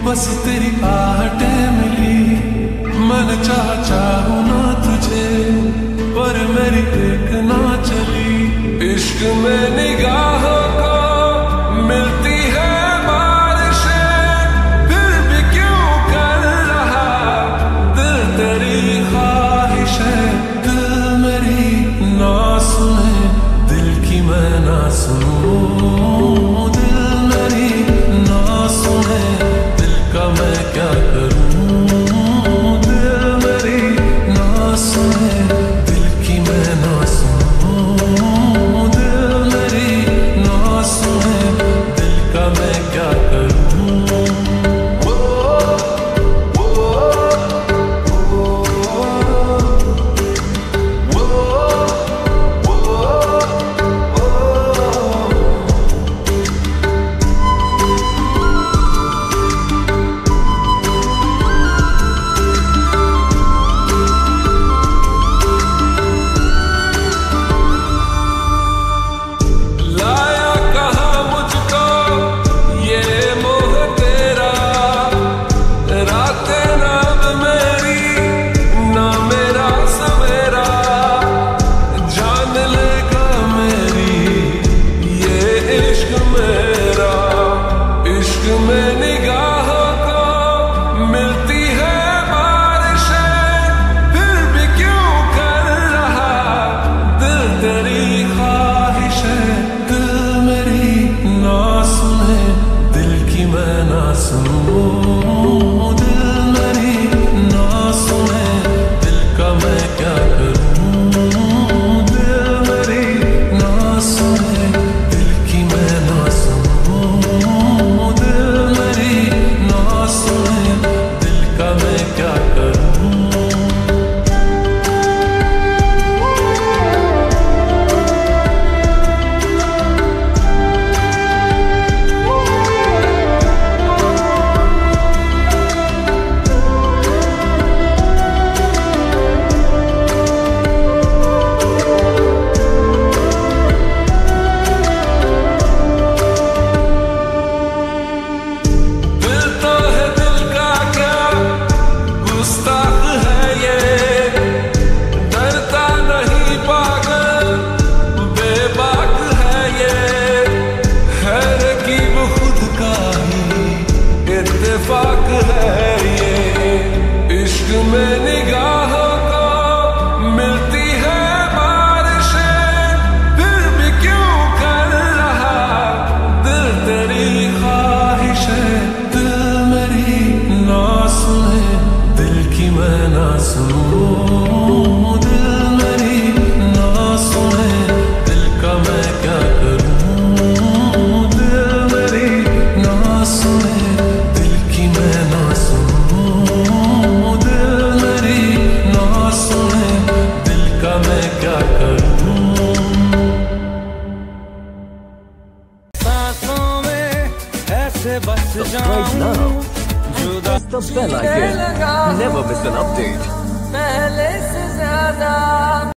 बस तेरी आहटें मिली, मन चाहूं ना तुझे, पर मेरी एक ना चली। इश्क में निगाहों को मिलती है बारिशें, फिर भी क्यों कर रहा दिल तेरी ख्वाहिशें। दिल मेरी ना सुने, दिल की मैं ना सुनूं, दिल मेरी ना सुने, दिल का मैं क्या करूं। दिल मेरी ना सुने, दिल की मैं ना सुनूं, दिल मेरी ना सुने, दिल का मैं क्या करूं। Subscribe now. Press the bell icon. Never miss an update.